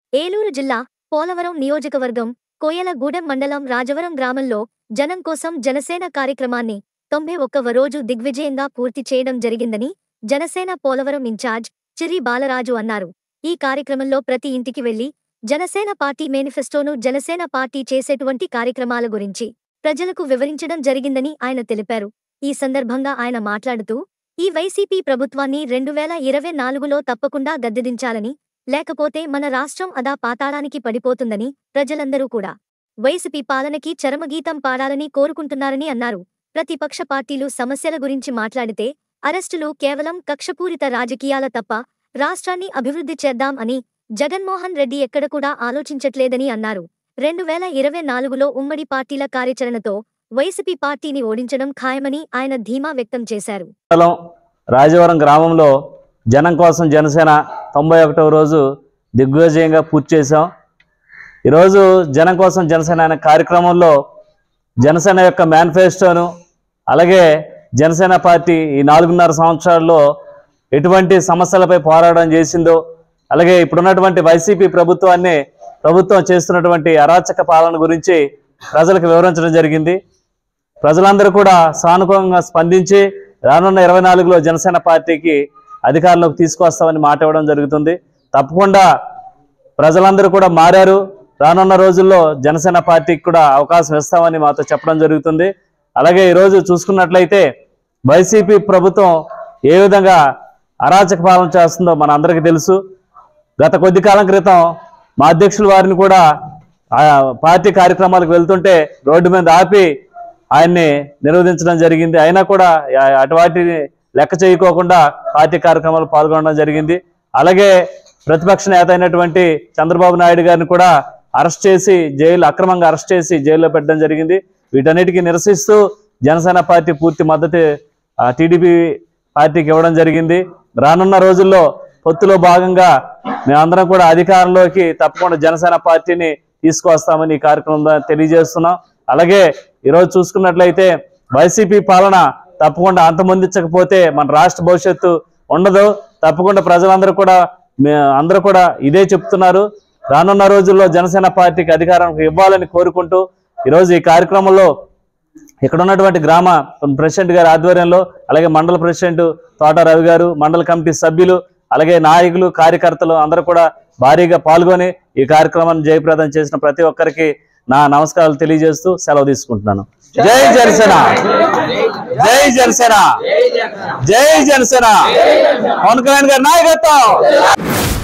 ఏలూరు జిల్లా పోలవరం నియోజకవర్గం కోయలగూడెం మండలం రాజవరం గ్రామంలో జనం కోసం జనసేన కార్యక్రమాన్ని 91వ రోజు దిగ్విజయంగా పూర్తి చేయడం జరిగిందని జనసేన పోలవరం ఇన్ఛార్జ్ చిరి బాలరాజు అన్నారు. ఈ కార్యక్రమంలో ప్రతి ఇంటికి వెళ్లి జనసేన పార్టీ మేనిఫెస్టోను, జనసేన పార్టీ చేసేటువంటి కార్యక్రమాల గురించి ప్రజలకు వివరించడం జరిగిందని ఆయన తెలిపారు. ఈ సందర్భంగా ఆయన మాట్లాడుతూ, ఈ వైసీపీ ప్రభుత్వాన్ని 2024లో తప్పకుండా గద్దెదించాలని, లేకపోతే మన రాష్ట్రం అదా పాతాళానికి పడిపోతుందని, ప్రజలందరూ కూడా వైసీపీ పాలనకి చరమగీతం పాడాలని కోరుకుంటున్నారని అన్నారు. ప్రతిపక్ష పార్టీలు సమస్యల గురించి మాట్లాడితే అరెస్టులు కేవలం కక్షపూరిత రాజకీయాల తప్ప రాష్ట్రాన్ని అభివృద్ధి చేద్దాం అని జగన్మోహన్ రెడ్డి ఎక్కడ కూడా ఆలోచించట్లేదని అన్నారు. 2024లో ఉమ్మడి పార్టీల కార్యాచరణతో వైసీపీ పార్టీని ఓడించడం ఖాయమని ఆయన ధీమా వ్యక్తం చేశారు. రాజవరం గ్రామంలో జనం కోసం జనసేన 91వ రోజు దిగ్విజయంగా పూర్తి చేశాం. ఈరోజు జనం కోసం జనసేన అనే కార్యక్రమంలో జనసేన యొక్క మేనిఫెస్టోను, అలాగే జనసేన పార్టీ ఈ 4.5 సంవత్సరాల్లో ఎటువంటి సమస్యలపై పోరాటం చేసిందో, అలాగే ఇప్పుడున్నటువంటి వైసీపీ ప్రభుత్వం చేస్తున్నటువంటి అరాచక పాలన గురించి ప్రజలకు వివరించడం జరిగింది. ప్రజలందరూ కూడా సానుకూలంగా స్పందించి రానున్న 24లో జనసేన పార్టీకి అధికారంలోకి తీసుకొస్తామని మాట ఇవ్వడం జరుగుతుంది. తప్పకుండా ప్రజలందరూ కూడా మారారు. రానున్న రోజుల్లో జనసేన పార్టీకి కూడా అవకాశం ఇస్తామని మాతో చెప్పడం జరుగుతుంది. అలాగే ఈరోజు చూసుకున్నట్లయితే వైసీపీ ప్రభుత్వం ఏ విధంగా అరాచక పాలన చేస్తుందో మన అందరికీ తెలుసు. గత కొద్ది కాలం క్రితం మా అధ్యక్షుల వారిని కూడా పార్టీ కార్యక్రమాలకు వెళ్తుంటే రోడ్డు మీద ఆపి ఆయన్ని నిరోధించడం జరిగింది. అయినా కూడా అటువాటిని లెక్క చేయకోకుండా పార్టీ కార్యక్రమాలు పాల్గొనడం జరిగింది. అలాగే ప్రతిపక్ష నేత అయినటువంటి చంద్రబాబు నాయుడు గారిని కూడా అక్రమంగా అరెస్ట్ చేసి జైల్లో పెట్టడం జరిగింది. వీటన్నిటికీ నిరసిస్తూ జనసేన పార్టీ పూర్తి మద్దతు టీడీపీ పార్టీకి ఇవ్వడం జరిగింది. రానున్న రోజుల్లో పొత్తులో భాగంగా మేమందరం కూడా అధికారంలోకి తప్పకుండా జనసేన పార్టీని తీసుకొస్తామని ఈ కార్యక్రమంలో తెలియజేస్తున్నాం. అలాగే ఈరోజు చూసుకున్నట్లయితే వైసీపీ పాలన తప్పకుండా అంతమొందించకపోతే మన రాష్ట్ర భవిష్యత్తు ఉండదు. తప్పకుండా ప్రజలందరూ కూడా ఇదే చెప్తున్నారు. రానున్న రోజుల్లో జనసేన పార్టీకి అధికారం ఇవ్వాలని కోరుకుంటూ ఈరోజు ఈ కార్యక్రమంలో ఇక్కడ ఉన్నటువంటి గ్రామ ప్రెసిడెంట్ గారి ఆధ్వర్యంలో, అలాగే మండల ప్రెసిడెంట్ తోట రవి గారు, మండల కమిటీ సభ్యులు, అలాగే నాయకులు, కార్యకర్తలు అందరూ కూడా భారీగా పాల్గొని ఈ కార్యక్రమాన్ని జయప్రదం చేసిన ప్రతి ఒక్కరికి నా నమస్కారాలు తెలియజేస్తూ సెలవు తీసుకుంటున్నాను. జై జనసేన, జై జనసేన, జై జనసేన. పవన్ కళ్యాణ్ గారి నాయకత్వం.